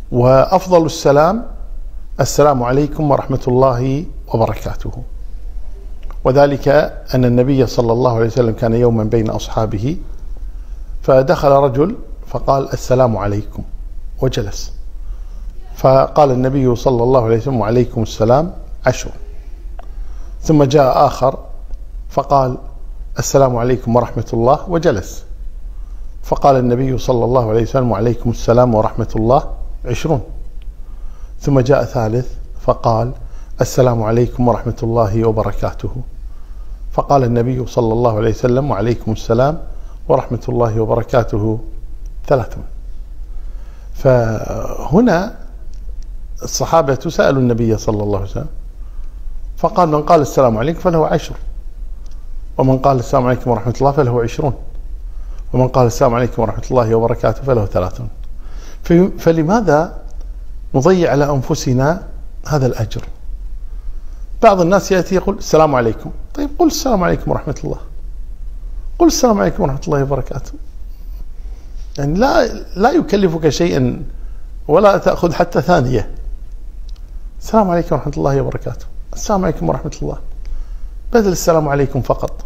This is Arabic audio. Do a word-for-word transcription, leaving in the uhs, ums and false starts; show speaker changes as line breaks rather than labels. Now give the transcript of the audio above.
وأفضل السلام السلام عليكم ورحمة الله وبركاته. وذلك أن النبي صلى الله عليه وسلم كان يوما بين أصحابه، فدخل رجل فقال السلام عليكم وجلس، فقال النبي صلى الله عليه وسلم وعليكم السلام عشر. ثم جاء آخر فقال السلام عليكم ورحمة الله وجلس، فقال النبي صلى الله عليه وسلم وعليكم السلام ورحمة الله عشرون. ثم جاء ثالث فقال السلام عليكم ورحمة الله وبركاته، فقال النبي صلى الله عليه وسلم وعليكم السلام ورحمة الله وبركاته ثلاثون. فهنا الصحابة سألوا النبي صلى الله عليه وسلم فقال من قال السلام عليكم فله عشر، ومن قال السلام عليكم ورحمة الله فله عشرون، ومن قال السلام عليكم ورحمة الله وبركاته فله ثلاثون. فلماذا نضيع على أنفسنا هذا الأجر؟ بعض الناس يأتي يقول السلام عليكم، طيب قل السلام عليكم ورحمة الله، قل السلام عليكم ورحمة الله وبركاته، يعني لا لا يكلفك شيئا ولا تأخذ حتى ثانية. السلام عليكم ورحمة الله وبركاته، السلام عليكم ورحمة الله، بدل السلام عليكم فقط.